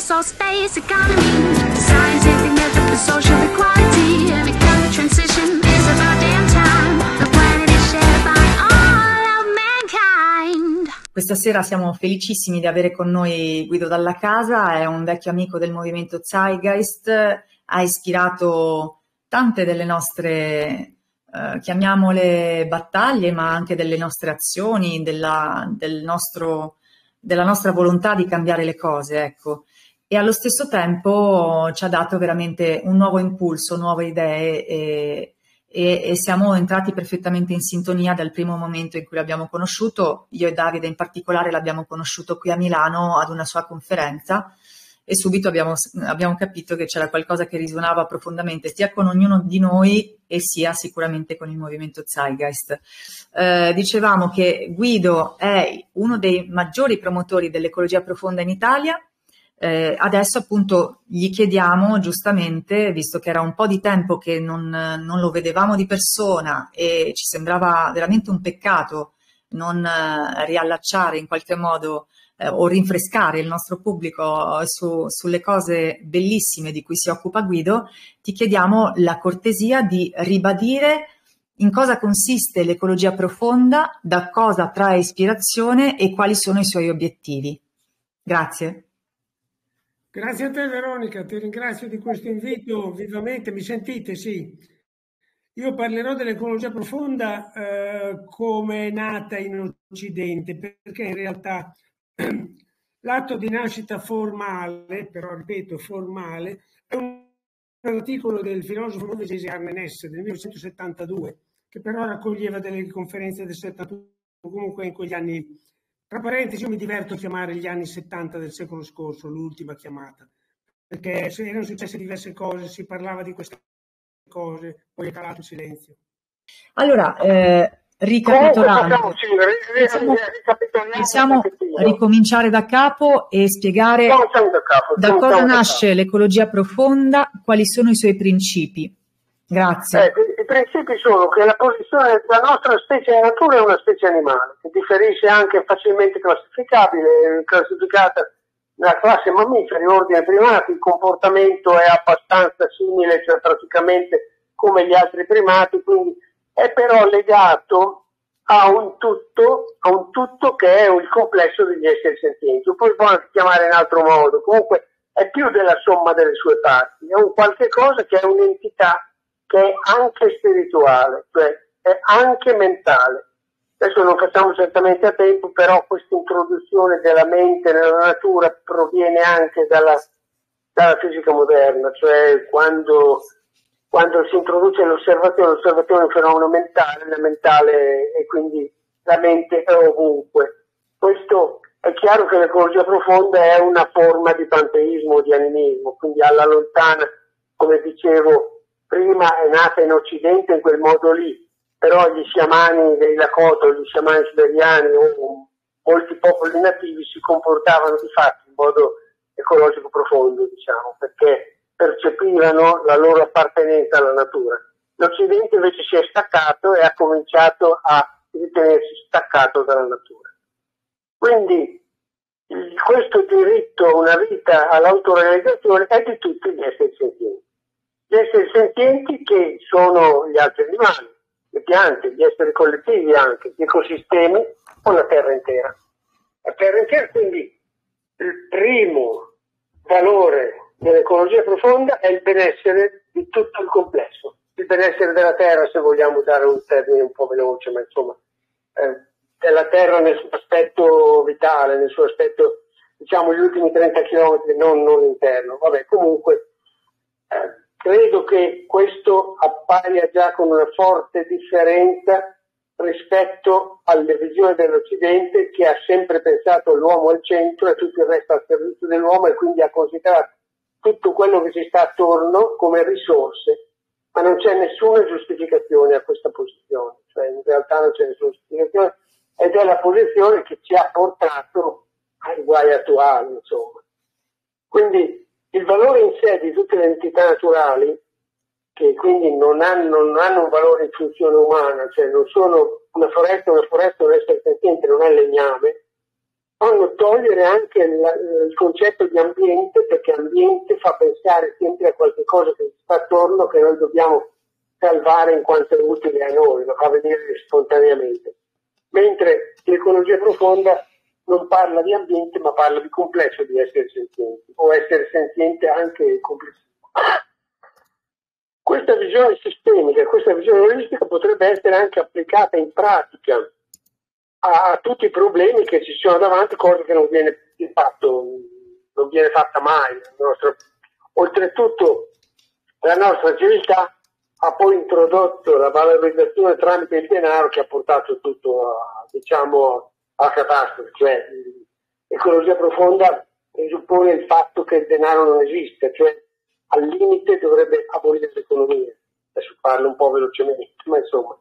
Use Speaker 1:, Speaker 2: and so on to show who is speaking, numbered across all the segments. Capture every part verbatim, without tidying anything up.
Speaker 1: resource space economy, scientific method for social equality. Every kind of transition is about damn time. The planet is shared by all of mankind.
Speaker 2: Questa sera siamo felicissimi di avere con noi Guido Dalla Casa, è un vecchio amico del movimento Zeitgeist, ha ispirato tante delle nostre, eh, chiamiamole battaglie, ma anche delle nostre azioni, della, del nostro, della nostra volontà di cambiare le cose, ecco. E allo stesso tempo ci ha dato veramente un nuovo impulso, nuove idee e, e, e siamo entrati perfettamente in sintonia dal primo momento in cui l'abbiamo conosciuto. Io e Davide in particolare l'abbiamo conosciuto qui a Milano ad una sua conferenza e subito abbiamo, abbiamo capito che c'era qualcosa che risuonava profondamente sia con ognuno di noi e sia sicuramente con il movimento Zeitgeist. Eh, dicevamo che Guido è uno dei maggiori promotori dell'ecologia profonda in Italia. Eh, adesso appunto gli chiediamo giustamente, visto che era un po' di tempo che non, non lo vedevamo di persona e ci sembrava veramente un peccato non eh, riallacciare in qualche modo eh, o rinfrescare il nostro pubblico su, sulle cose bellissime di cui si occupa Guido, ti chiediamo la cortesia di ribadire in cosa consiste l'ecologia profonda, da cosa trae ispirazione e quali sono i suoi obiettivi. Grazie.
Speaker 3: Grazie a te Veronica, ti ringrazio di questo invito vivamente, mi sentite? Sì. Io parlerò dell'ecologia profonda eh, come è nata in Occidente, perché in realtà l'atto di nascita formale, però ripeto formale, è un articolo del filosofo norvegese Arne Næss del millenovecentosettantadue, che però raccoglieva delle conferenze del settantadue, comunque in quegli anni. Tra parentesi, io mi diverto a chiamare gli anni settanta del secolo scorso l'ultima chiamata, perché erano successe diverse cose, si parlava di queste cose, poi è calato il silenzio.
Speaker 2: Allora, eh, ricapitolando, possiamo, possiamo ricominciare da capo e spiegare
Speaker 4: no, da, capo,
Speaker 2: da cosa nasce da l'ecologia profonda, quali sono i suoi principi. Grazie.
Speaker 4: Eh, I principi sono che la posizione della nostra specie nella natura è una specie animale, che differisce anche facilmente classificabile, classificata nella classe mammiferi, ordine primati, il comportamento è abbastanza simile, cioè praticamente come gli altri primati, quindi è però legato a un tutto, a un tutto che è il complesso degli esseri senzienti. Poi può anche chiamare in altro modo, comunque è più della somma delle sue parti, è un qualche cosa che è un'entità che è anche spirituale, cioè è anche mentale. Adesso non facciamo certamente a tempo, però questa introduzione della mente nella natura proviene anche dalla, dalla fisica moderna, cioè quando, quando si introduce l'osservazione, l'osservazione è un fenomeno mentale, la mentale e quindi la mente è ovunque. Questo è chiaro che l'ecologia profonda è una forma di panteismo, di animismo, quindi alla lontana, come dicevo, prima è nata in Occidente in quel modo lì, però gli sciamani dei Lakota, gli sciamani siberiani o molti popoli nativi si comportavano di fatto in modo ecologico profondo, diciamo, perché percepivano la loro appartenenza alla natura. L'Occidente invece si è staccato e ha cominciato a ritenersi staccato dalla natura. Quindi questo diritto a una vita all'autorealizzazione è di tutti gli esseri senzienti. Gli esseri senzienti che sono gli altri animali, le piante, gli esseri collettivi anche, gli ecosistemi o la terra intera. La terra intera, quindi il primo valore dell'ecologia profonda è il benessere di tutto il complesso. Il benessere della terra, se vogliamo dare un termine un po' veloce, ma insomma, eh, della terra nel suo aspetto vitale, nel suo aspetto, diciamo, gli ultimi trenta chilometri, non, non interno. Vabbè, comunque, eh, credo che questo appaia già con una forte differenza rispetto alle visioni dell'Occidente, che ha sempre pensato l'uomo al centro e tutto il resto al servizio dell'uomo e quindi ha considerato tutto quello che ci sta attorno come risorse, ma non c'è nessuna giustificazione a questa posizione, cioè in realtà non c'è nessuna giustificazione ed è la posizione che ci ha portato ai guai attuali, insomma. Quindi il valore in sé di tutte le entità naturali, che quindi non hanno, non hanno un valore in funzione umana, cioè non sono una foresta, una foresta, un essere senziente, non è legname, fanno togliere anche la, il concetto di ambiente, perché ambiente fa pensare sempre a qualche cosa che sta attorno, che noi dobbiamo salvare in quanto è utile a noi, lo fa venire spontaneamente. Mentre l'ecologia profonda non parla di ambiente, ma parla di complesso di esseri senzienti, o essere senziente anche complessivo. Questa visione sistemica, questa visione olistica potrebbe essere anche applicata in pratica a, a tutti i problemi che ci sono davanti, cosa che non viene fatto, non viene fatta mai. Nostra... Oltretutto la nostra civiltà ha poi introdotto la valorizzazione tramite il denaro, che ha portato tutto a, diciamo, a catastrofe. Cioè, l'ecologia profonda presuppone il fatto che il denaro non esiste, cioè al limite dovrebbe abolire l'economia. Adesso parlo un po' velocemente, ma insomma.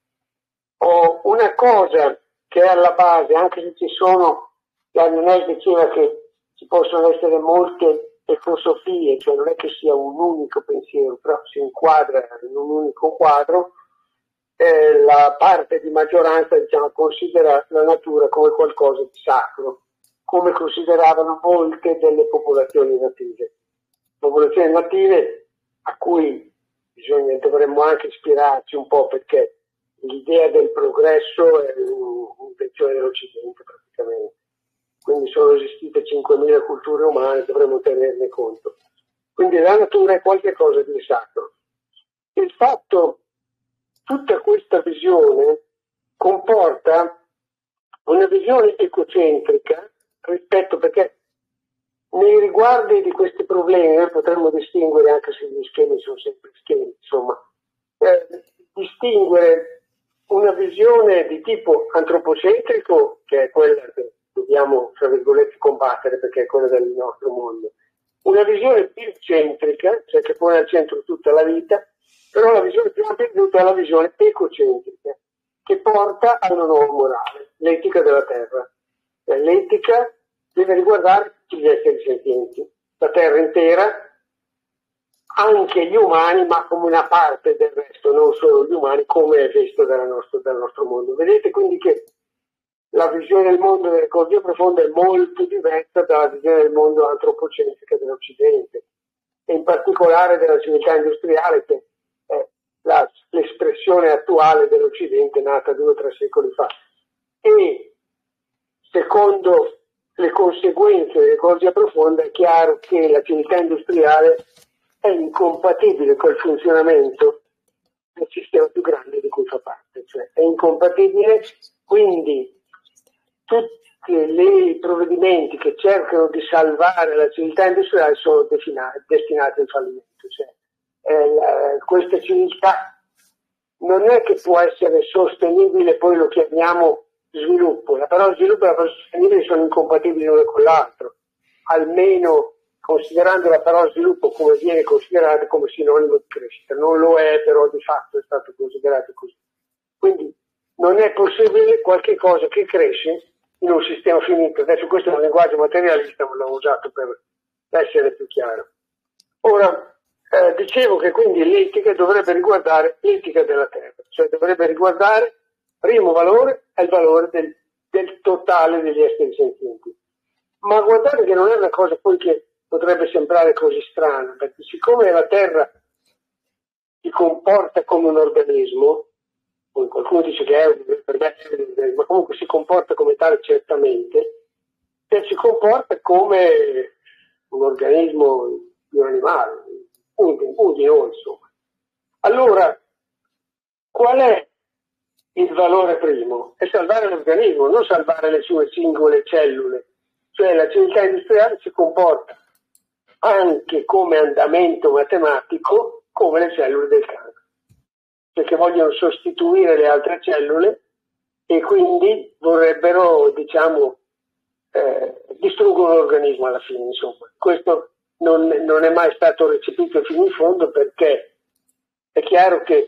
Speaker 4: Ho una cosa che è alla base, anche se ci sono, Jan diceva che ci possono essere molte filosofie, cioè non è che sia un unico pensiero, però si inquadra in un unico quadro, eh, la parte di maggioranza, diciamo, considera la natura come qualcosa di sacro, come consideravano molte delle popolazioni native. Popolazioni native a cui bisogna, dovremmo anche ispirarci un po', perché l'idea del progresso è un'invenzione dell'Occidente praticamente. Quindi sono esistite cinquemila culture umane, dovremmo tenerne conto. Quindi la natura è qualcosa di sacro. Il fatto, tutta questa visione comporta una visione ecocentrica rispetto, perché nei riguardi di questi problemi noi potremmo distinguere, anche se gli schemi sono sempre schemi, insomma, eh, distinguere una visione di tipo antropocentrico, che è quella che dobbiamo, tra virgolette, combattere, perché è quella del nostro mondo. Una visione biocentrica, cioè che pone al centro tutta la vita, però la visione più ampia di tutta è la visione ecocentrica, che porta a una nuova morale, l'etica della terra. E l'etica deve riguardare tutti gli esseri senzienti, la terra intera, anche gli umani, ma come una parte del resto, non solo gli umani, come è visto dal nostro, dal nostro mondo. Vedete quindi che la visione del mondo dell'ecologia profonda è molto diversa dalla visione del mondo antropocentrica dell'Occidente, e in particolare della civiltà industriale, che è la, l'espressione attuale dell'Occidente nata due o tre secoli fa. E secondo le conseguenze dell'ecologia profonda è chiaro che la civiltà industriale è incompatibile col funzionamento del sistema più grande di cui fa parte, cioè è incompatibile, quindi tutti i provvedimenti che cercano di salvare la civiltà industriale sono destinati al fallimento. Cioè, eh, la, questa civiltà non è che può essere sostenibile, poi lo chiamiamo sviluppo. La parola sviluppo e la parola sostenibile sono incompatibili l'uno con l'altro, almeno considerando la parola sviluppo come viene considerata come sinonimo di crescita. Non lo è, però di fatto è stato considerato così. Quindi non è possibile qualche cosa che cresce in un sistema finito. Adesso questo è un linguaggio materialista, ma l'ho usato per essere più chiaro. Ora, eh, dicevo che quindi l'etica dovrebbe riguardare l'etica della terra, cioè dovrebbe riguardare, primo valore, è il valore del, del totale degli esseri senzienti. Ma guardate che non è una cosa poi che potrebbe sembrare così strana, perché siccome la terra si comporta come un organismo, qualcuno dice che è un, ma comunque si comporta come tale certamente, e si comporta come un organismo di un animale, un, un di noi, insomma. Allora, qual è il valore primo? È salvare l'organismo, non salvare le sue singole cellule. Cioè la civiltà industriale si comporta anche come andamento matematico come le cellule del cancro, perché vogliono sostituire le altre cellule e quindi vorrebbero, diciamo, eh, distruggono l'organismo alla fine, insomma. Questo non, non è mai stato recepito fino in fondo, perché è chiaro che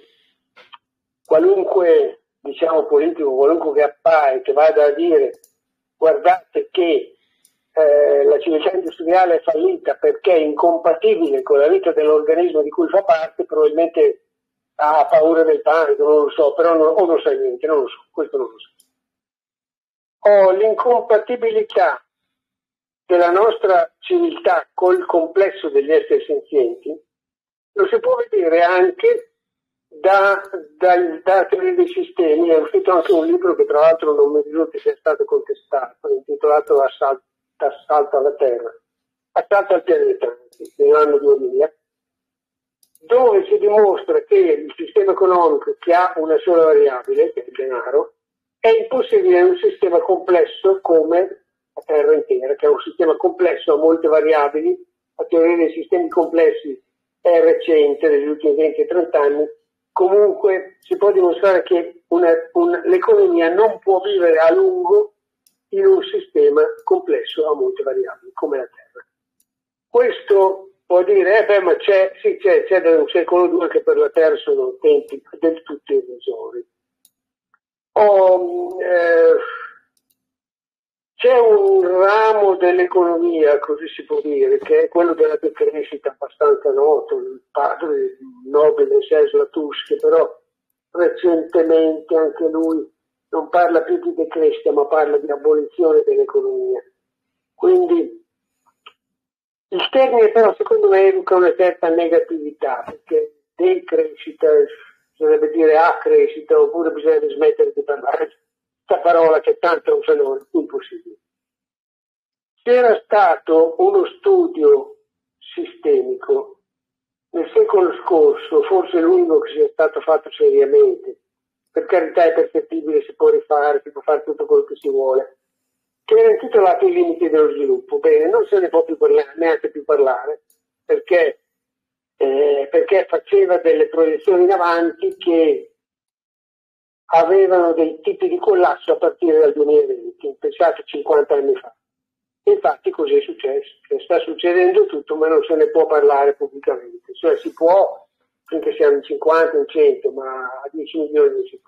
Speaker 4: qualunque, diciamo, politico, qualunque che appare, che vada a dire guardate che eh, la civiltà industriale è fallita perché è incompatibile con la vita dell'organismo di cui fa parte, probabilmente ha paura del panico, non lo so, però non, o non sa niente, non lo so, questo non lo so. ho l'incompatibilità della nostra civiltà col complesso degli esseri senzienti, lo si può vedere anche da, da, da teoria dei sistemi. È uscito anche un libro che tra l'altro non mi risulta sia stato contestato, intitolato Assalto, Assalto alla Terra, Assalto al pianeta, nell'anno duemila, dove si dimostra che il sistema economico, che ha una sola variabile, che è il denaro, è impossibile in un sistema complesso come la Terra intera, che è un sistema complesso a molte variabili. La teoria dei sistemi complessi è recente, degli ultimi venti trenta anni. Comunque si può dimostrare che una, una, l'economia non può vivere a lungo in un sistema complesso a molte variabili, come la Terra. Questo può dire, eh beh, ma c'è, sì, c'è, c'è da un secolo due che per la Terra sono tempi del tutto irrisori. Oh, eh, c'è un ramo dell'economia, così si può dire, che è quello della decrescita, abbastanza noto, il padre del nobile Cesare Tusk, che però recentemente anche lui non parla più di decrescita, ma parla di abolizione dell'economia. Quindi il termine però secondo me educa una certa negatività, perché decrescita bisognerebbe dire a crescita, oppure bisogna smettere di parlare questa parola che tanto è un fenomeno impossibile. C'era stato uno studio sistemico nel secolo scorso, forse l'unico che sia stato fatto seriamente, per carità è perfettibile, si può rifare, si può fare tutto quello che si vuole, che era intitolato I limiti dello sviluppo. Bene, non se ne può più parlare, neanche più parlare, perché, eh, perché faceva delle proiezioni in avanti che avevano dei tipi di collasso a partire dal duemilaventi, pensate cinquanta anni fa. Infatti così è successo, che sta succedendo tutto, ma non se ne può parlare pubblicamente, cioè si può finché siamo in cinquanta, in cento, ma a dieci milioni non si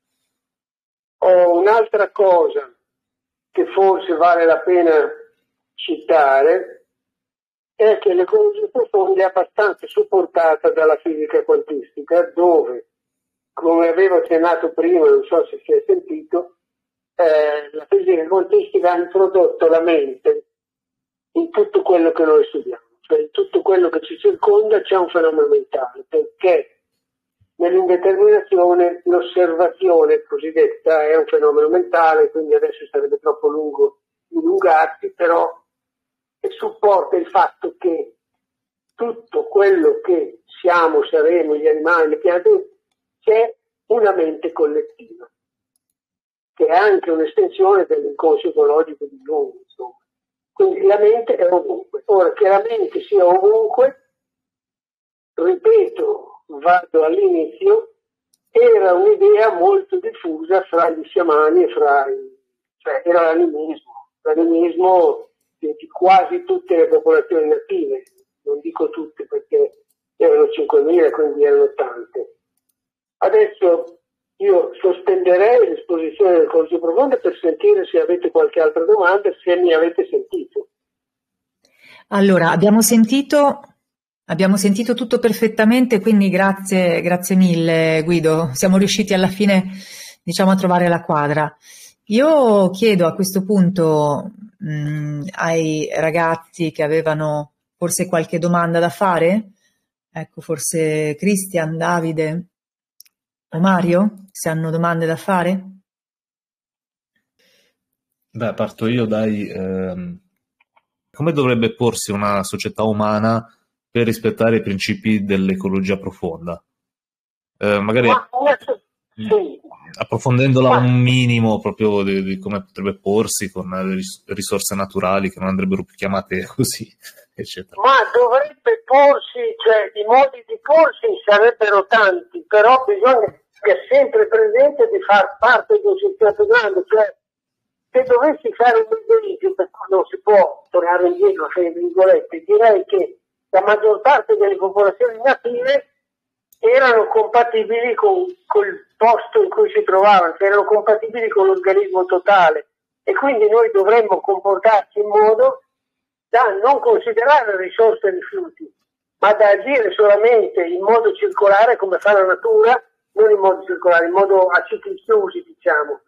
Speaker 4: può. Ho un'altra cosa che forse vale la pena citare, è che l'ecologia profonda è abbastanza supportata dalla fisica quantistica, dove, come avevo accennato prima, non so se si è sentito, eh, la fisica quantistica ha introdotto la mente in tutto quello che noi studiamo, cioè in tutto quello che ci circonda c'è un fenomeno mentale, perché nell'indeterminazione l'osservazione cosiddetta è un fenomeno mentale, quindi adesso sarebbe troppo lungo dilungarsi, però supporta il fatto che tutto quello che siamo, saremo, gli animali, le piante, c'è una mente collettiva, che è anche un'estensione dell'inconscio ecologico di Jung, insomma. Quindi la mente è ovunque. Ora, che la mente sia ovunque, ripeto, vado all'inizio, era un'idea molto diffusa fra gli sciamani e fra i, cioè era l'animismo, l'animismo di, di quasi tutte le popolazioni native, non dico tutte perché erano cinquemila, quindi erano tante. Adesso io sospenderei l'esposizione del corso profondo per sentire se avete qualche altra domanda, se mi avete sentito.
Speaker 2: Allora, abbiamo sentito, abbiamo sentito tutto perfettamente, quindi grazie, grazie mille Guido, siamo riusciti alla fine, diciamo, a trovare la quadra. Io chiedo a questo punto mh, ai ragazzi che avevano forse qualche domanda da fare, ecco, forse Cristian, Davide o Mario, se hanno domande da fare.
Speaker 5: Beh, parto io, dai. Ehm, come dovrebbe porsi una società umana per rispettare i principi dell'ecologia profonda? Eh, magari
Speaker 4: Ma, sì.
Speaker 5: approfondendola
Speaker 4: Ma,
Speaker 5: un minimo proprio di, di come potrebbe porsi con le risorse naturali che non andrebbero più chiamate così, eccetera.
Speaker 4: ma dovrebbe porsi, cioè i modi di porsi sarebbero tanti, però bisogna che è sempre presente di far parte di un sistema più grande, cioè se dovessi fare un esempio, perché non si può tornare indietro, fra virgolette, direi che la maggior parte delle popolazioni native erano compatibili con col posto in cui si trovavano, erano compatibili con l'organismo totale, e quindi noi dovremmo comportarci in modo da non considerare risorse e rifiuti, ma da agire solamente in modo circolare come fa la natura, non in modo circolare, in modo a cicli chiusi, diciamo.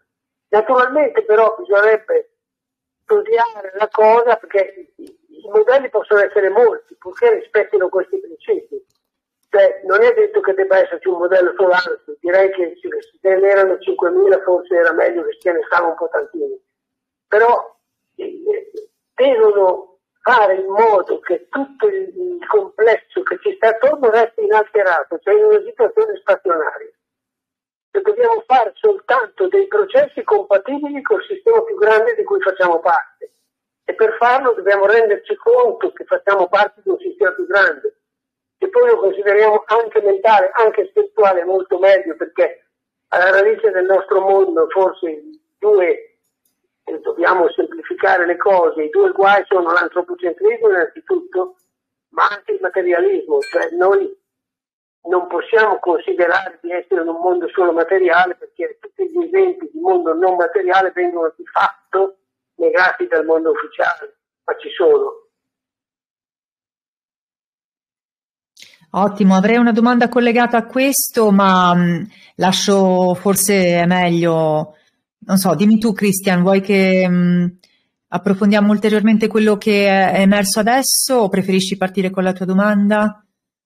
Speaker 4: Naturalmente però bisognerebbe studiare la cosa, perché i modelli possono essere molti, purché rispettino questi principi. Cioè, non è detto che debba esserci un modello solare, direi che se ce ne erano cinquemila forse era meglio che ce ne stavano un po' tantini. Però eh, devono fare in modo che tutto il, il complesso che ci sta attorno resti inalterato, cioè in una situazione stazionaria. E dobbiamo fare soltanto dei processi compatibili col sistema più grande di cui facciamo parte. E per farlo dobbiamo renderci conto che facciamo parte di un sistema più grande. E poi lo consideriamo anche mentale, anche spirituale, molto meglio, perché alla radice del nostro mondo forse i due, eh, dobbiamo semplificare le cose, i due guai sono l'antropocentrismo innanzitutto, ma anche il materialismo, cioè noi non possiamo considerare di essere in un mondo solo materiale, perché tutti gli esempi di mondo non materiale vengono di fatto negati dal mondo ufficiale, ma ci sono.
Speaker 2: Ottimo, avrei una domanda collegata a questo, ma mh, lascio, forse è meglio, non so, dimmi tu Christian, vuoi che mh, approfondiamo ulteriormente quello che è emerso adesso o preferisci partire con la tua domanda?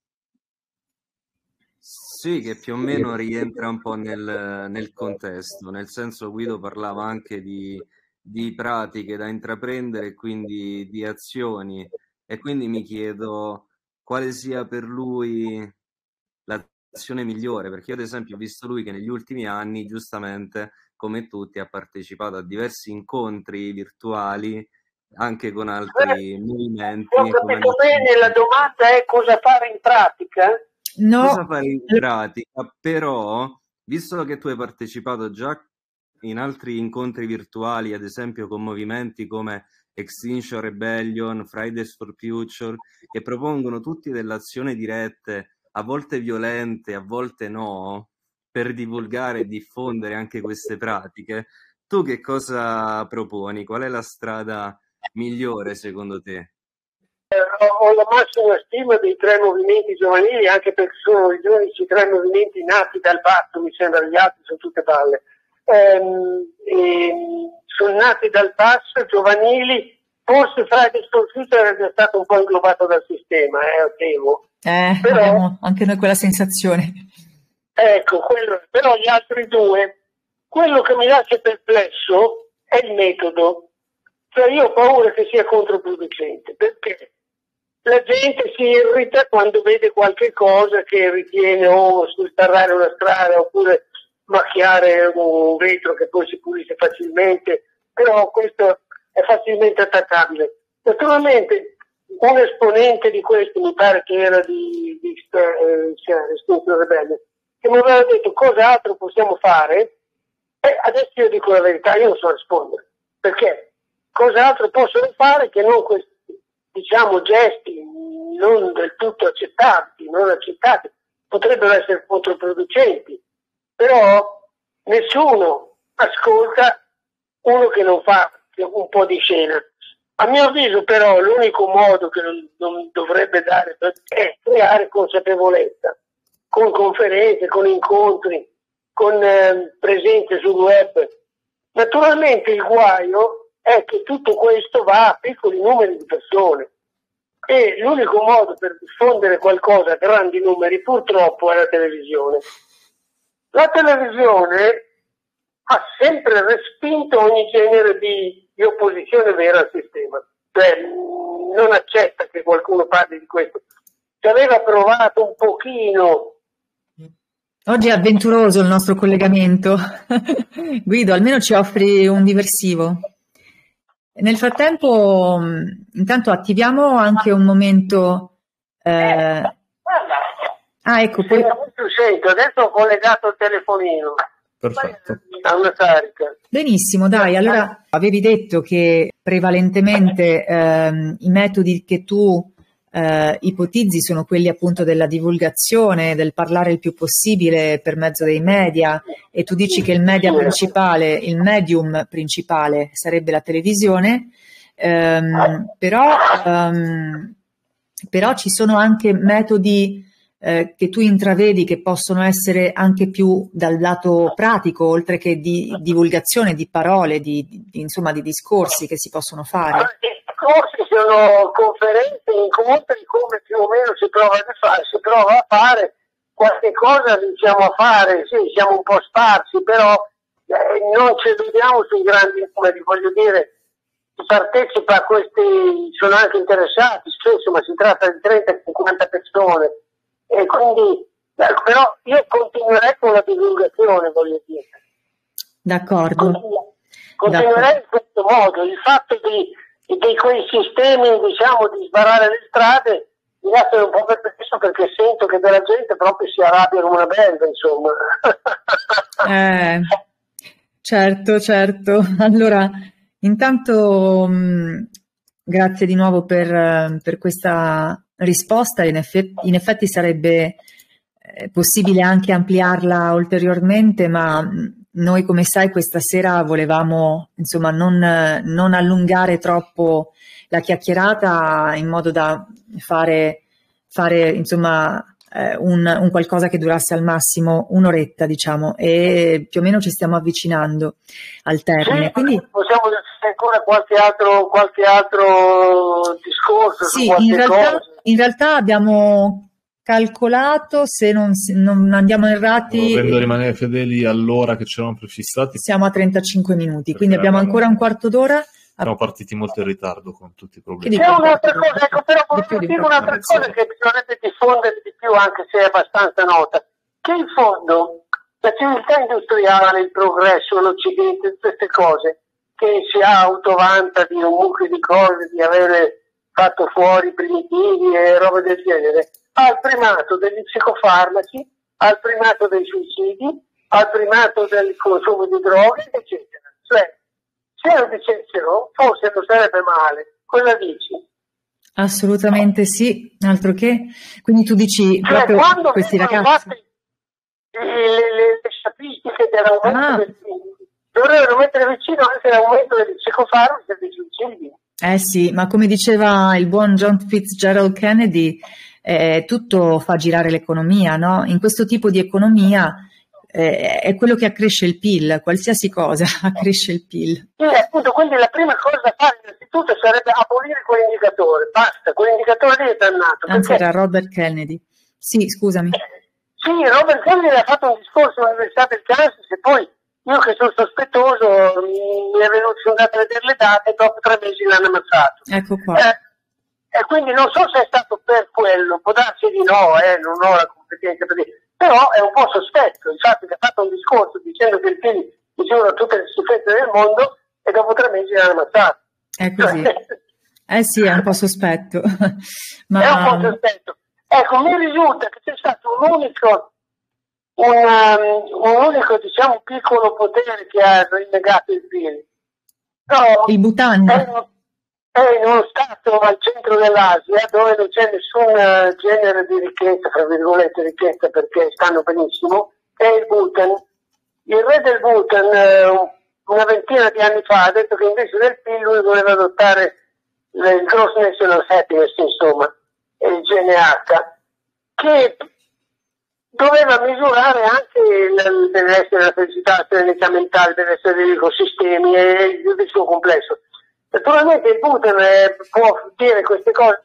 Speaker 6: Sì, che più o meno rientra un po' nel, nel contesto, nel senso Guido parlava anche di, di pratiche da intraprendere e quindi di azioni, e quindi mi chiedo quale sia per lui l'azione migliore, perché io ad esempio ho visto lui che negli ultimi anni, giustamente, come tutti, ha partecipato a diversi incontri virtuali, anche con altri movimenti.
Speaker 4: Ho capito bene, la domanda è cosa fare in pratica?
Speaker 2: No.
Speaker 6: Cosa fare in pratica, però, visto che tu hai partecipato già in altri incontri virtuali, ad esempio con movimenti come Extinction Rebellion, Fridays for Future, che propongono tutti delle azioni dirette, a volte violente, a volte no, per divulgare e diffondere anche queste pratiche, tu che cosa proponi? Qual è la strada migliore secondo te?
Speaker 4: Ho la massima stima dei tre movimenti giovanili, anche perché sono gli unici tre movimenti nati dal basso, mi sembra, gli altri sono tutte balle. Ehm, ehm, sono nati dal basso, giovanili, forse Fridays for Future è già stato un po' inglobato dal sistema, eh, temo.
Speaker 2: Eh,
Speaker 4: però,
Speaker 2: abbiamo anche noi quella sensazione.
Speaker 4: Ecco, quello, però gli altri due, quello che mi lascia perplesso è il metodo. Cioè io ho paura che sia controproducente, perché la gente si irrita quando vede qualche cosa che ritiene o starrare una strada oppure macchiare un vetro che poi si pulisce facilmente, però questo è facilmente attaccabile. Naturalmente un esponente di questo, mi pare che era di, di eh, Extinction Rebellion, che mi aveva detto cosa altro possiamo fare, e adesso io dico la verità, io non so rispondere, perché cosa altro possono fare che non questi, diciamo, gesti non del tutto accettabili, non accettati, potrebbero essere controproducenti, però nessuno ascolta uno che non fa un po' di scena. A mio avviso però l'unico modo che non, non dovrebbe dare è creare consapevolezza, con conferenze, con incontri, con eh, presenze sul web. Naturalmente il guaio è che tutto questo va a piccoli numeri di persone e l'unico modo per diffondere qualcosa a grandi numeri purtroppo è la televisione. La televisione ha sempre respinto ogni genere di, di opposizione vera al sistema, cioè non accetta che qualcuno parli di questo. Ci aveva provato un pochino.
Speaker 2: Oggi è avventuroso il nostro collegamento. Guido, almeno ci offri un diversivo. Nel frattempo, intanto attiviamo anche un momento. Eh... Ah, ecco. Poi...
Speaker 4: Sento, adesso ho collegato il telefonino.
Speaker 5: Perfetto.
Speaker 4: A una carica.
Speaker 2: Benissimo, dai. Allora, avevi detto che prevalentemente ehm, i metodi che tu eh, ipotizzi sono quelli appunto della divulgazione, del parlare il più possibile per mezzo dei media, e tu dici che il media principale, il medium principale sarebbe la televisione, ehm, però, ehm, però ci sono anche metodi eh, che tu intravedi che possono essere anche più dal lato pratico, oltre che di divulgazione di parole, di, di, insomma di discorsi che si possono fare?
Speaker 4: Corsi sono conferenze, incontri, come più o meno si prova a fare, si prova a fare, qualche cosa riusciamo a fare, sì, siamo un po' sparsi, però eh, non ci vediamo sui grandi numeri, voglio dire, chi partecipa a questi sono anche interessati, spesso, ma si tratta di trenta cinquanta persone, e quindi, eh, però io continuerei con la divulgazione, voglio dire.
Speaker 2: D'accordo.
Speaker 4: Continu- continuerei in questo modo, il fatto di, di quei sistemi, diciamo, di sbarrare le strade, mi lascia un po' perplesso perché sento che della gente proprio si arrabbia come una belva, insomma.
Speaker 2: Eh, certo, certo. Allora, intanto mh, grazie di nuovo per, per questa risposta. In effetti, in effetti sarebbe eh, possibile anche ampliarla ulteriormente, ma mh, noi, come sai, questa sera volevamo, insomma, non, non allungare troppo la chiacchierata in modo da fare, fare insomma, eh, un, un qualcosa che durasse al massimo un'oretta, diciamo, e più o meno ci stiamo avvicinando al termine.
Speaker 4: Sì,
Speaker 2: Quindi
Speaker 4: possiamo dire ancora qualche altro, qualche altro discorso
Speaker 2: sì,
Speaker 4: su qualche
Speaker 2: in realtà,
Speaker 4: cosa.
Speaker 2: in realtà abbiamo calcolato, se non, non andiamo errati,
Speaker 5: Dovendo rimanere fedeli all'ora che ci eravamo prefissati,
Speaker 2: siamo a trentacinque minuti, quindi
Speaker 5: Perché
Speaker 2: abbiamo
Speaker 5: abbiamo-
Speaker 2: ancora un quarto d'ora.
Speaker 5: siamo partiti molto in ritardo con tutti i
Speaker 2: Che
Speaker 5: problemi.
Speaker 2: dico?
Speaker 4: C'è un'altra cosa, ecco, però
Speaker 2: Di più
Speaker 4: volevo
Speaker 2: di
Speaker 4: dire
Speaker 2: un quarto
Speaker 4: un'altra
Speaker 2: d'ora.
Speaker 4: cosa che bisognerebbe diffondere di più, anche se è abbastanza nota, che in fondo la civiltà industriale, il progresso, l'Occidente, tutte queste cose, che si autovanta di un mucchio di cose, di avere fatto fuori primitivi e robe del genere, ha il primato degli psicofarmaci, ha il primato dei suicidi, ha il primato del consumo di droghe, eccetera. Cioè, se lo dicessero, forse non sarebbe male. Cosa dici?
Speaker 2: Assolutamente sì, altro che. Quindi tu dici
Speaker 4: Cioè,
Speaker 2: proprio
Speaker 4: quando
Speaker 2: questi
Speaker 4: vengono
Speaker 2: ragazzi.
Speaker 4: fatte le, le, le statistiche dell'aumento
Speaker 2: Ah.
Speaker 4: del dovrebbero mettere vicino anche l'aumento degli psicofarmaci e dei suicidi.
Speaker 2: Eh sì, ma come diceva il buon John Fitzgerald Kennedy, eh, tutto fa girare l'economia, no? In questo tipo di economia eh, è quello che accresce il P I L, qualsiasi cosa accresce il P I L.
Speaker 4: Sì, appunto, quindi la prima cosa da fare innanzitutto sarebbe abolire quell'indicatore. Basta, quell'indicatore lì è dannato.
Speaker 2: Anzi,
Speaker 4: perché-
Speaker 2: era Robert Kennedy. Sì, scusami.
Speaker 4: Sì, Robert Kennedy ha fatto un discorso all'Università del Kansas e poi io che sono sospettoso mi è venuto, sono andato a vedere le date e dopo tre mesi l'hanno ammazzato.
Speaker 2: Ecco qua.
Speaker 4: Eh, e quindi non so se è stato per quello, può darsi di no, eh, non ho la competenza per dire, però è un po' sospetto, infatti ha fatto un discorso dicendo che il P I L misura tutte le schifezze del mondo e dopo tre mesi l'hanno ammazzato.
Speaker 2: È così. Eh sì, è un po' sospetto.
Speaker 4: È un
Speaker 2: Ma
Speaker 4: po' sospetto. Ecco, mi risulta che c'è stato un unico, un, um, un unico diciamo, piccolo potere che ha rinnegato il P I L. Però
Speaker 2: il Bhutan.
Speaker 4: è, in- è in uno stato al centro dell'Asia dove non c'è nessun eh, genere di ricchezza, tra virgolette ricchezza perché stanno benissimo, è il Bhutan. Il re del Bhutan eh, una ventina di anni fa ha detto che invece del P I L lui voleva adottare il Gross National Happiness, insomma, il G N H, che doveva misurare anche il, deve essere la felicità, la serenità mentale, deve essere degli ecosistemi e il suo complesso. Naturalmente il Bhutan eh, può dire queste cose.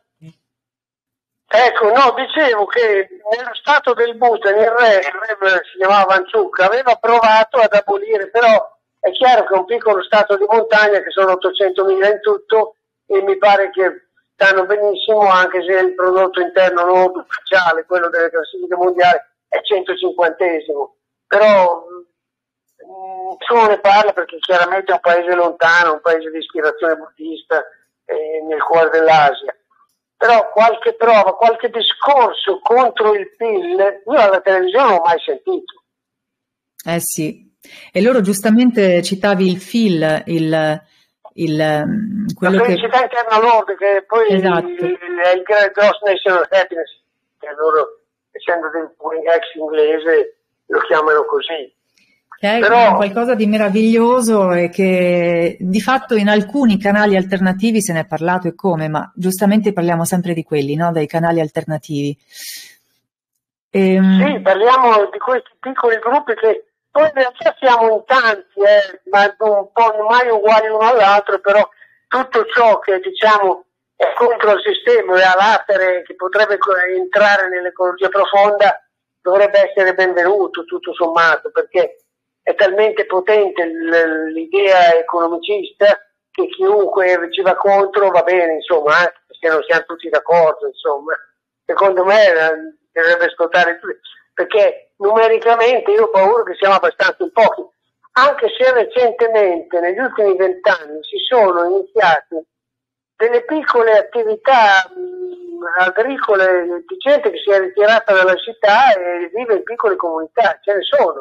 Speaker 4: Ecco, no, dicevo che nello stato del Bhutan il re, il re si chiamava Vanchuk, aveva provato ad abolire, però è chiaro che è un piccolo stato di montagna che sono ottocentomila in tutto e mi pare che stanno benissimo anche se il prodotto interno lordo ufficiale, quello delle classifiche mondiali, è centocinquantesimo. Però mh, nessuno ne parla perché chiaramente è un paese lontano, un paese di ispirazione buddista eh, nel cuore dell'Asia. Però qualche prova, qualche discorso contro il P I L, io alla televisione non ho mai sentito.
Speaker 2: Eh sì. E loro giustamente citavi il F I L, il, il, um, quello
Speaker 4: La
Speaker 2: che...
Speaker 4: felicità interna lorda, che poi
Speaker 2: Esatto.
Speaker 4: è il Gross National Happiness, che loro, essendo del ex inglese, lo chiamano così.
Speaker 2: Che è
Speaker 4: Però-
Speaker 2: qualcosa di meraviglioso e che di fatto in alcuni canali alternativi se ne è parlato e come, ma giustamente parliamo sempre di quelli, no? Dai canali alternativi. Ehm,
Speaker 4: Sì, parliamo di questi piccoli gruppi che poi in realtà siamo in tanti, eh, ma un po' mai uguali uno all'altro, però tutto ciò che diciamo è contro il sistema e all'atere che potrebbe co- entrare nell'ecologia profonda dovrebbe essere benvenuto tutto sommato, perché è talmente potente l- l'idea economicista che chiunque ci va contro va bene, insomma, anche se non siamo tutti d'accordo, insomma. Secondo me eh, dovrebbe ascoltare tutti, perché numericamente io ho paura che siamo abbastanza in pochi, anche se recentemente, negli ultimi vent'anni, si sono iniziate delle piccole attività mh, agricole di gente che si è ritirata dalla città e vive in piccole comunità, ce ne sono,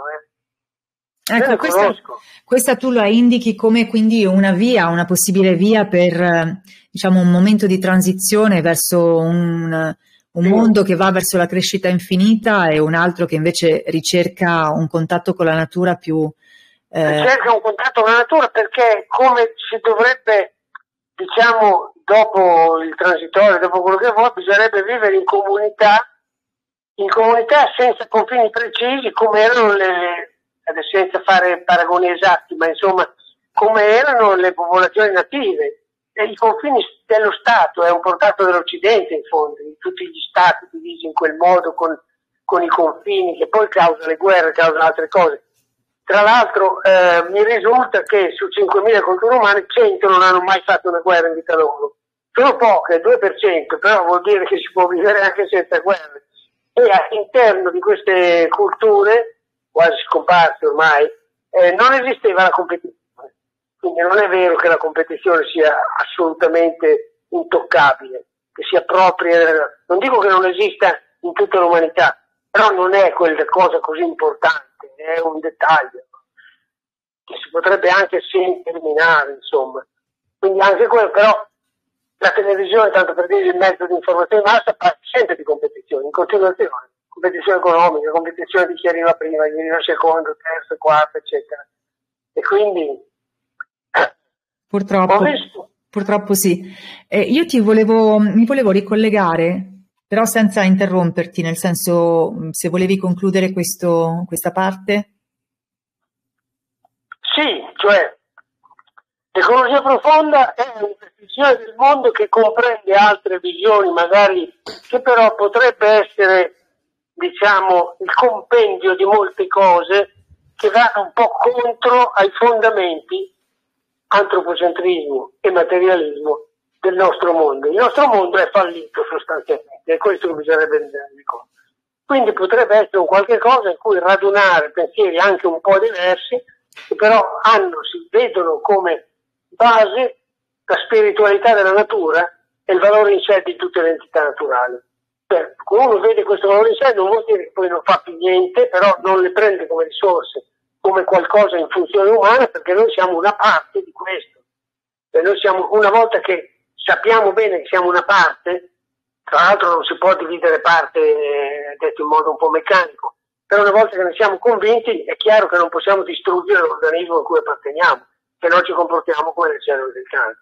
Speaker 4: eh. Io
Speaker 2: Ecco,
Speaker 4: ne
Speaker 2: questa,
Speaker 4: conosco.
Speaker 2: questa tu la indichi come quindi una via, una possibile via per, eh, diciamo, un momento di transizione verso un, un
Speaker 4: Sì.
Speaker 2: mondo che va verso la crescita infinita e un altro che invece ricerca un contatto con la natura più... eh,
Speaker 4: Cerca un contatto con la natura, perché come si dovrebbe, diciamo, dopo il transitorio, dopo quello che vuoi, bisognerebbe vivere in comunità, in comunità senza confini precisi, come erano le, senza fare paragoni esatti, ma insomma, come erano le popolazioni native. E i confini dello Stato è un portato dell'Occidente, in fondo, di tutti gli Stati divisi in quel modo, con, con i confini, che poi causano le guerre, causano altre cose. Tra l'altro eh, mi risulta che su cinquemila culture umane cento non hanno mai fatto una guerra in vita loro. Sono poche, due per cento, però vuol dire che si può vivere anche senza guerre. E all'interno di queste culture, quasi scomparse ormai, eh, non esisteva la competizione. Quindi non è vero che la competizione sia assolutamente intoccabile, che sia propria, non dico che non esista in tutta l'umanità, però non è quella cosa così importante. È un dettaglio che si potrebbe anche sempre eliminare, insomma. Quindi anche quello, però la televisione, tanto per dire, il mezzo di informazione di massa, parla sempre di competizione, in continuazione, competizione economica, competizione di chi arriva prima, chi arriva secondo, terzo, quarto, eccetera. E quindi
Speaker 2: Purtroppo,
Speaker 4: ho visto.
Speaker 2: purtroppo sì. Eh, io ti volevo, mi volevo ricollegare, però senza interromperti, nel senso, se volevi concludere questo, questa parte.
Speaker 4: Sì, cioè l'ecologia profonda è una visione del mondo che comprende altre visioni, magari, che però potrebbe essere, diciamo, il compendio di molte cose che vanno un po' contro ai fondamenti antropocentrismo e materialismo del nostro mondo. Il nostro mondo è fallito sostanzialmente, è questo che bisognerebbe rendersi conto. Quindi potrebbe essere un qualche cosa in cui radunare pensieri anche un po' diversi, che però hanno, si vedono come base la spiritualità della natura e il valore in sé di tutte le entità naturali. Cioè, uno vede questo valore in sé non vuol dire che poi non fa più niente, però non le prende come risorse, come qualcosa in funzione umana, perché noi siamo una parte di questo. E noi siamo, una volta che sappiamo bene che siamo una parte, tra l'altro non si può dividere parte, eh, detto in modo un po' meccanico, però una volta che ne siamo convinti è chiaro che non possiamo distruggere l'organismo a cui apparteniamo, se no ci comportiamo come le cellule del cane.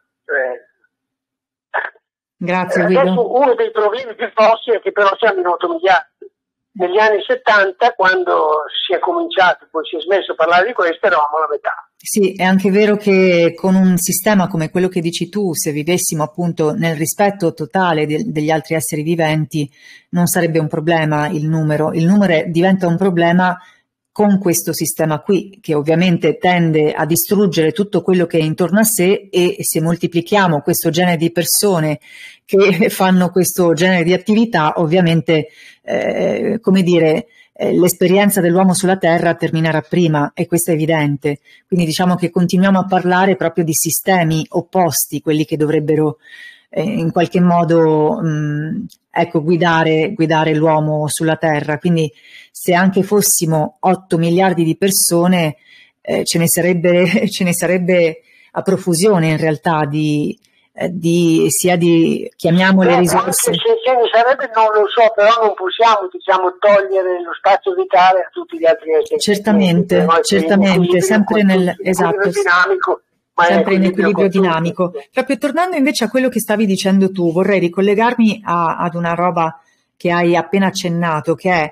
Speaker 4: Cioè,
Speaker 2: Grazie
Speaker 4: eh,
Speaker 2: Guido.
Speaker 4: adesso uno dei problemi più grossi è che però siamo in otto miliardi. Negli anni settanta, quando si è cominciato, poi si è smesso di parlare di questo, eravamo alla metà.
Speaker 2: Sì, è anche vero che con un sistema come quello che dici tu, se vivessimo appunto nel rispetto totale de- degli altri esseri viventi, non sarebbe un problema il numero. Il numero diventa un problema con questo sistema qui, che ovviamente tende a distruggere tutto quello che è intorno a sé, e se moltiplichiamo questo genere di persone che fanno questo genere di attività, ovviamente, eh, come dire, eh, l'esperienza dell'uomo sulla Terra terminerà prima, e questo è evidente. Quindi diciamo che continuiamo a parlare proprio di sistemi opposti, quelli che dovrebbero eh, in qualche modo mh, ecco, guidare, guidare l'uomo sulla Terra. Quindi se anche fossimo otto miliardi di persone, eh, ce ne sarebbe, ce ne sarebbe a profusione in realtà di, eh, di sia di, chiamiamole,
Speaker 4: Beh,
Speaker 2: risorse.
Speaker 4: anche se ce ne sarebbe, non lo so, però non possiamo, diciamo, togliere lo spazio vitale a tutti gli altri esseri.
Speaker 2: Certamente,
Speaker 4: Quindi,
Speaker 2: certamente, sempre nel, esatto,
Speaker 4: dinamico, ma
Speaker 2: sempre in equilibrio
Speaker 4: con tutti.
Speaker 2: dinamico. Proprio tornando invece a quello che stavi dicendo tu, vorrei ricollegarmi a, ad una roba che hai appena accennato, che è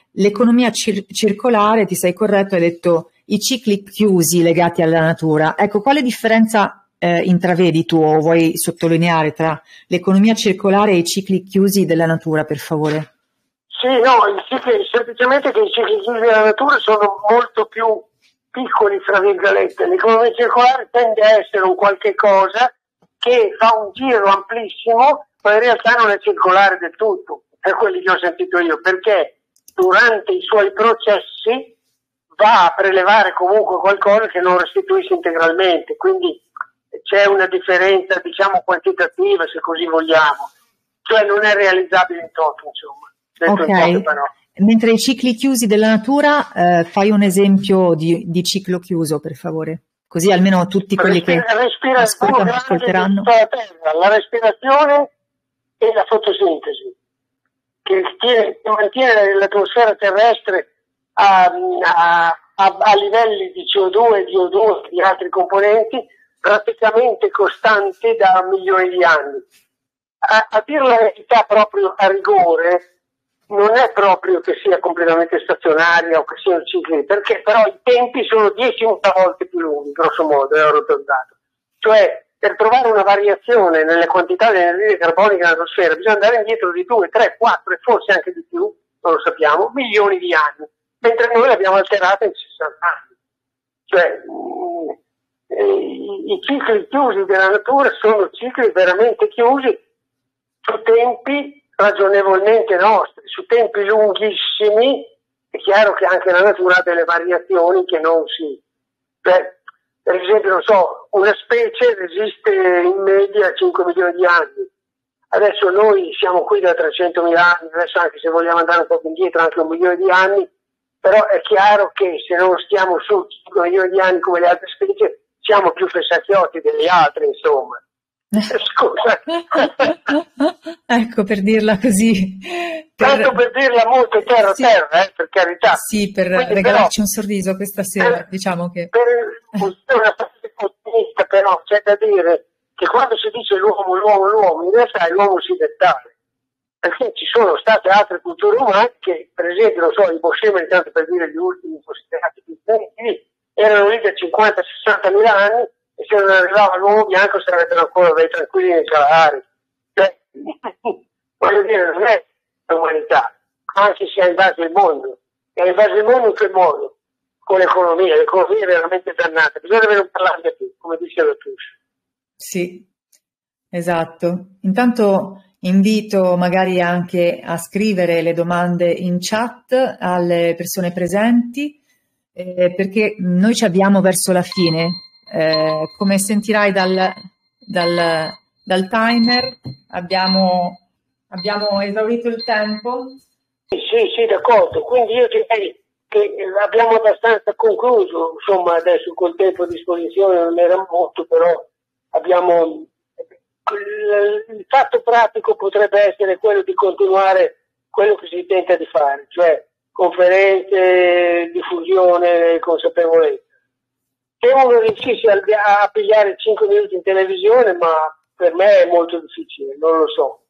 Speaker 2: l'economia cir- circolare, ti sei corretto, hai detto i cicli chiusi legati alla natura. Ecco, quale differenza eh, intravedi tu o vuoi sottolineare tra l'economia circolare e i cicli chiusi della natura, per favore?
Speaker 4: Sì, no, i cicli, semplicemente che i cicli chiusi della natura sono molto più piccoli, fra virgolette. L'economia circolare tende a essere un qualche cosa che fa un giro amplissimo, ma in realtà non è circolare del tutto, per quelli che ho sentito io, perché durante i suoi processi va a prelevare comunque qualcosa che non restituisce integralmente, quindi c'è una differenza, diciamo, quantitativa, se così vogliamo, cioè non è realizzabile in toto, insomma. Detto in poche
Speaker 2: Ok,
Speaker 4: parole.
Speaker 2: mentre i cicli chiusi della natura, eh, fai un esempio di, di ciclo chiuso, per favore, così almeno tutti quelli che
Speaker 4: Respira, respira
Speaker 2: ascoltano ascolteranno.
Speaker 4: la terra, la respirazione e la fotosintesi, che, tiene, che mantiene l'atmosfera terrestre a, a, a, a livelli di C O due, di O due e di altri componenti praticamente costanti da milioni di anni. A, a dire la verità, proprio a rigore, non è proprio che sia completamente stazionaria o che siano cicli, perché però i tempi sono dieci volte più lunghi, grosso modo, è rotondato. Cioè, per trovare una variazione nelle quantità di anidride carbonica nell'atmosfera bisogna andare indietro di due, tre, quattro e forse anche di più, non lo sappiamo, milioni di anni, mentre noi l'abbiamo alterata in sessanta anni. Cioè, mh, i, i cicli chiusi della natura sono cicli veramente chiusi su tempi ragionevolmente nostri, su tempi lunghissimi. È chiaro che anche la natura ha delle variazioni che non si... Cioè, per esempio, non so, una specie resiste in media cinque milioni di anni. Adesso noi siamo qui da trecentomila anni, adesso anche se vogliamo andare un po' indietro, anche un milione di anni, però è chiaro che se non stiamo su cinque milioni di anni come le altre specie, siamo più fessacchiotti delle altre, insomma. Scusa.
Speaker 2: Ecco, per dirla così.
Speaker 4: Tanto per dirla molto terra a
Speaker 2: Sì.
Speaker 4: terra, eh, per carità.
Speaker 2: Sì, per
Speaker 4: Quindi,
Speaker 2: regalarci
Speaker 4: però,
Speaker 2: un sorriso questa sera,
Speaker 4: per-
Speaker 2: diciamo che...
Speaker 4: Per una parte ottimista, però c'è da dire che quando si dice l'uomo, l'uomo, l'uomo, in realtà è l'uomo occidentale, perché ci sono state altre culture umane che, per esempio, non so, i Boschemeri, tanto per dire gli ultimi considerati più primitivi, erano lì da cinquanta sessanta mila anni e se non arrivava l'uomo bianco sarebbero ancora dei tranquilli nei Kalahari. Cioè, voglio dire, non è l'umanità, anche se ha invaso il mondo. E ha invaso il mondo in che modo? Con l'economia, l'economia è veramente dannata, bisogna non parlarne più, come dice la Tuscia.
Speaker 2: Sì, esatto. Intanto invito magari anche a scrivere le domande in chat alle persone presenti, eh, perché noi ci avviamo verso la fine. Eh, come sentirai dal, dal, dal timer, abbiamo, abbiamo esaurito il tempo.
Speaker 4: Sì, sì, d'accordo. Quindi io direi che abbiamo abbastanza concluso, insomma, adesso col tempo a disposizione non era molto, però abbiamo... Il fatto pratico potrebbe essere quello di continuare quello che si tenta di fare, cioè conferenze, diffusione, consapevolezza. Se uno riuscisse a, a pigliare cinque minuti in televisione, ma per me è molto difficile, non lo so.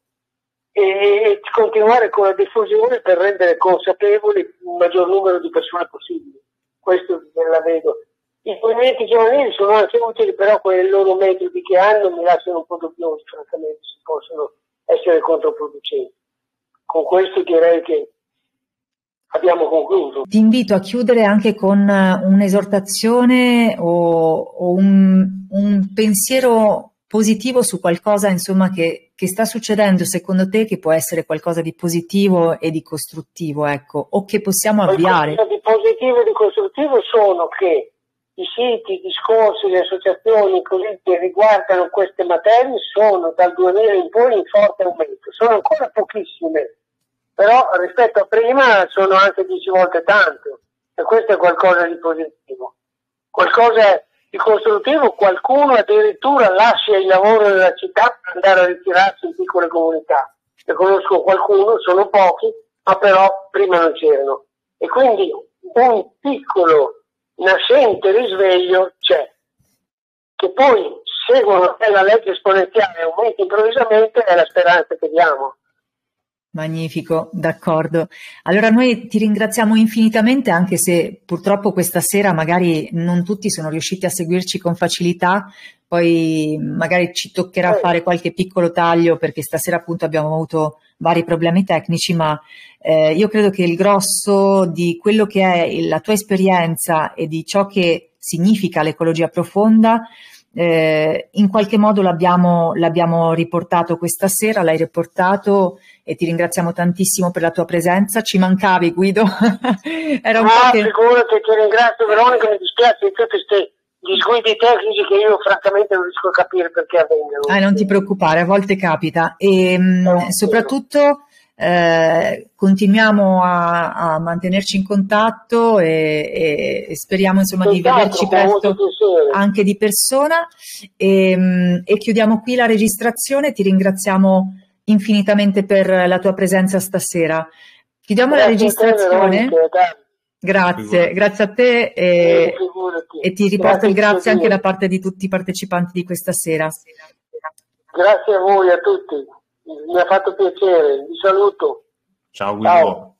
Speaker 4: E continuare con la diffusione per rendere consapevoli il maggior numero di persone possibile. Questo la vedo. I movimenti giovanili sono anche utili, però quei loro metodi che hanno mi lasciano un po' dubbiosi, francamente, se possono essere controproducenti. Con questo direi che abbiamo concluso.
Speaker 2: Ti invito a chiudere anche con un'esortazione o, o un, un pensiero positivo su qualcosa, insomma, che, che sta succedendo secondo te, che può essere qualcosa di positivo e di costruttivo, ecco, o che possiamo avviare.
Speaker 4: Qualcosa di positivo e di costruttivo sono che i siti, i discorsi, le associazioni così che riguardano queste materie sono dal duemila in poi in forte aumento. Sono ancora pochissime, però rispetto a prima sono anche dieci volte tanto, e questo è qualcosa di positivo. Qualcosa di costruttivo, qualcuno addirittura lascia il lavoro nella città per andare a ritirarsi in piccole comunità. Ne conosco qualcuno, sono pochi, ma però prima non c'erano. E quindi un piccolo nascente risveglio c'è, che poi seguono la legge esponenziale e aumenta improvvisamente, è la speranza che diamo.
Speaker 2: Magnifico, d'accordo. Allora noi ti ringraziamo infinitamente, anche se purtroppo questa sera magari non tutti sono riusciti a seguirci con facilità, poi magari ci toccherà fare qualche piccolo taglio perché stasera appunto abbiamo avuto vari problemi tecnici, ma eh, io credo che il grosso di quello che è la tua esperienza e di ciò che significa l'ecologia profonda Eh, in qualche modo l'abbiamo, l'abbiamo riportato questa sera, l'hai riportato e ti ringraziamo tantissimo per la tua presenza. Ci mancavi, Guido. Era un
Speaker 4: no,
Speaker 2: po' che...
Speaker 4: figurati, ti ringrazio Veronica, mi dispiace di tutti questi disguidi tecnici che io francamente non riesco a capire perché avvengano.
Speaker 2: Ah, non ti preoccupare, a volte capita. E mh, soprattutto eh, continuiamo a, a mantenerci in contatto e, e, e speriamo insomma di vederci presto anche di persona. E, mh, e chiudiamo qui la registrazione. Ti ringraziamo infinitamente per la tua presenza stasera. Chiudiamo
Speaker 4: Grazie
Speaker 2: la registrazione.
Speaker 4: A te, Veronica,
Speaker 2: grazie,
Speaker 5: Figurati.
Speaker 2: grazie a te e,
Speaker 4: Figurati.
Speaker 2: e ti riporto il
Speaker 4: Grazie
Speaker 2: grazie
Speaker 4: a
Speaker 2: anche
Speaker 4: Dio.
Speaker 2: da parte di tutti i partecipanti di questa sera.
Speaker 4: Grazie a voi, a tutti. Mi ha fatto piacere. Vi saluto.
Speaker 5: Ciao Guido.
Speaker 4: Ciao.